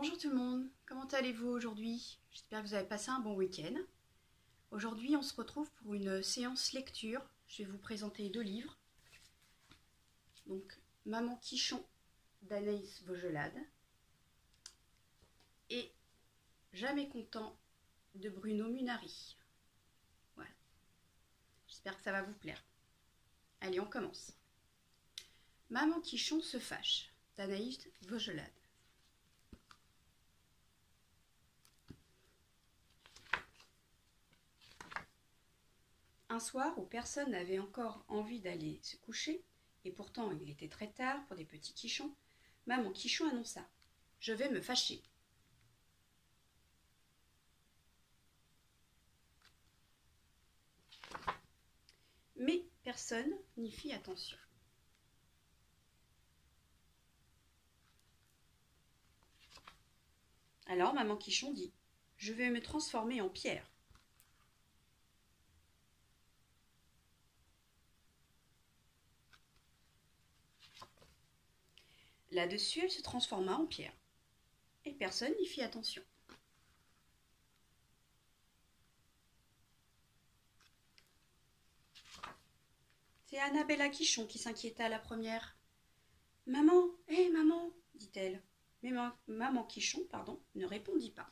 Bonjour tout le monde, comment allez-vous aujourd'hui? J'espère que vous avez passé un bon week-end. Aujourd'hui on se retrouve pour une séance lecture. Je vais vous présenter deux livres. Donc Maman Quichon d'Anaïs Vaugelade et Jamais content de Bruno Munari. Voilà, j'espère que ça va vous plaire. Allez, on commence. Maman Quichon se fâche d'Anaïs Vaugelade. Un soir où personne n'avait encore envie d'aller se coucher, et pourtant il était très tard pour des petits quichons, Maman Quichon annonça : « Je vais me fâcher. » Mais personne n'y fit attention. Alors Maman Quichon dit : « Je vais me transformer en pierre. » Là-dessus, elle se transforma en pierre. Et personne n'y fit attention. C'est Annabella Quichon qui s'inquiéta la première. « Maman, hé maman !» dit-elle. Mais Maman Quichon, ne répondit pas.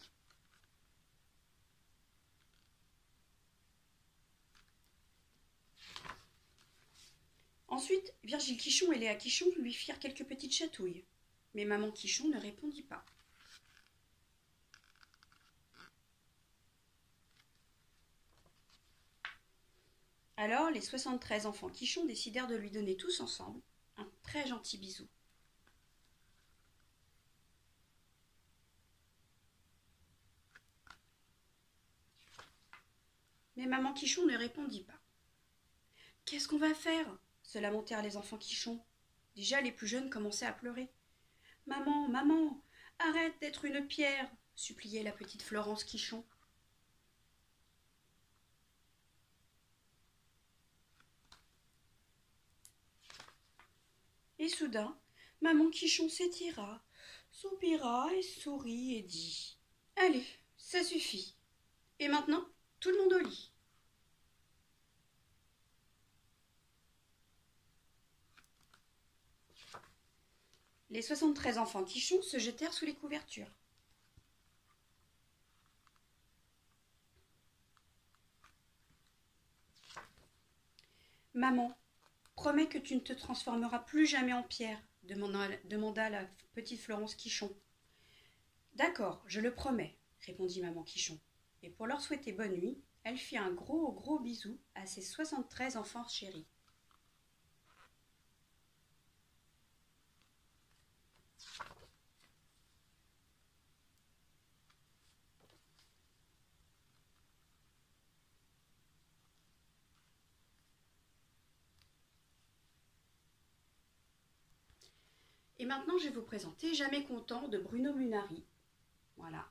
Ensuite, Virgile Quichon et Léa Quichon lui firent quelques petites chatouilles. Mais Maman Quichon ne répondit pas. Alors, les 73 enfants Quichon décidèrent de lui donner tous ensemble un très gentil bisou. Mais Maman Quichon ne répondit pas. « Qu'est-ce qu'on va faire ?» se lamentèrent les enfants Quichon. Déjà, les plus jeunes commençaient à pleurer. « Maman, maman, arrête d'être une pierre !» suppliait la petite Florence Quichon. Et soudain, Maman Quichon s'étira, soupira et sourit et dit : « Allez, ça suffit. Et maintenant, tout le monde au lit. » Les 73 enfants Quichon se jetèrent sous les couvertures. « Maman, promets que tu ne te transformeras plus jamais en pierre, demanda la petite Florence Quichon. « D'accord, je le promets, répondit Maman Quichon. Et pour leur souhaiter bonne nuit, elle fit un gros bisou à ses 73 enfants chéris. Et maintenant, je vais vous présenter Jamais content de Bruno Munari. Voilà.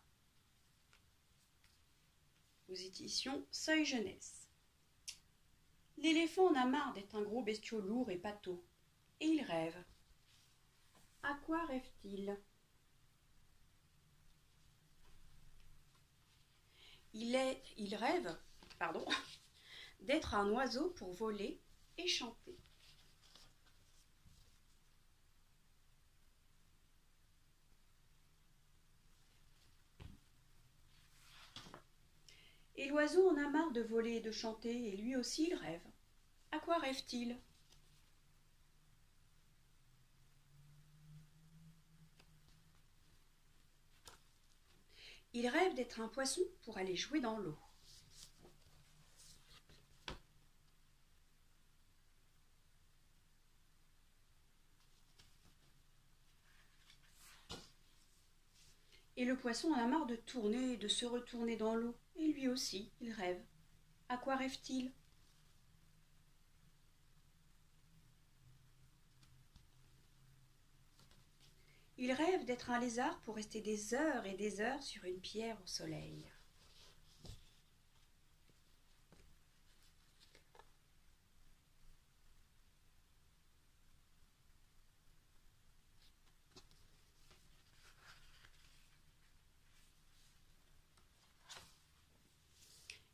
Aux éditions Seuil Jeunesse. L'éléphant en a marre d'être un gros bestiau lourd et pâteau. Et il rêve. À quoi rêve-t-il ? Il rêve, d'être un oiseau pour voler et chanter. Et l'oiseau en a marre de voler et de chanter, et lui aussi il rêve. À quoi rêve-t-il ? Il rêve d'être un poisson pour aller jouer dans l'eau. Et le poisson en a marre de tourner et de se retourner dans l'eau, et lui aussi il rêve. À quoi rêve-t-il ? Il rêve d'être un lézard pour rester des heures et des heures sur une pierre au soleil.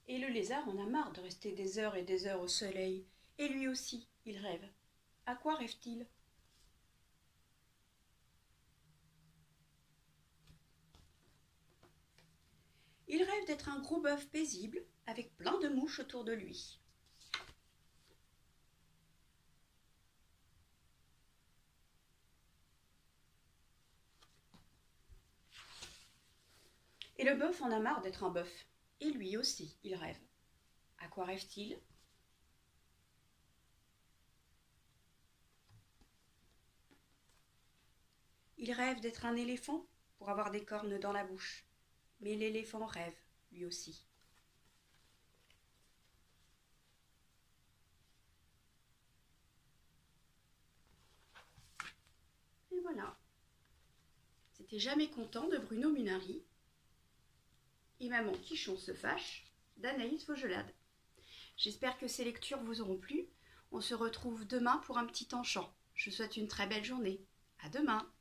Et le lézard en a marre de rester des heures et des heures au soleil. Et lui aussi, il rêve. À quoi rêve-t-il? Il rêve d'être un gros bœuf paisible, avec plein de mouches autour de lui. Et le bœuf en a marre d'être un bœuf. Et lui aussi, il rêve. À quoi rêve-t-il? Il rêve d'être un éléphant pour avoir des cornes dans la bouche. Mais l'éléphant rêve, lui aussi. Et voilà. C'était Jamais content de Bruno Munari. Et Maman Quichon se fâche d'Anaïs Vaugelade. J'espère que ces lectures vous auront plu. On se retrouve demain pour un petit enchant. Je vous souhaite une très belle journée. À demain.